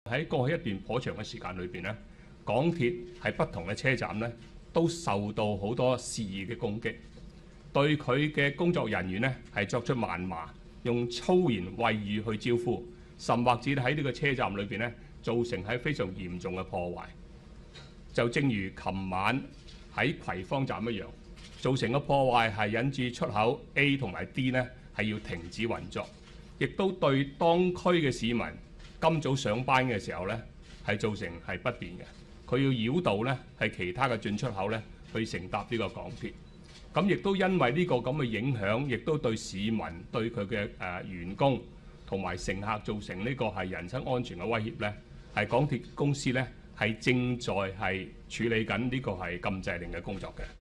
喺過去一段頗長嘅時間裏邊咧，港鐵喺不同嘅車站咧都受到好多肆意嘅攻擊，對佢嘅工作人員咧係作出謾罵，用粗言穢語去招呼，甚或者喺呢個車站裏邊咧造成係非常嚴重嘅破壞。就正如琴晚喺葵芳站一樣，造成嘅破壞係引致出口 A 同埋 D 呢係要停止運作，亦都對當區嘅市民今早上班嘅時候呢係造成係不便嘅。佢要繞道呢係其他嘅進出口呢去乘搭呢個港鐵。咁亦都因為呢個咁嘅影響，亦都對市民、對佢嘅員工同埋乘客造成呢個係人身安全嘅威脅呢，係港鐵公司呢係正在係處理緊呢個係禁制令嘅工作嘅。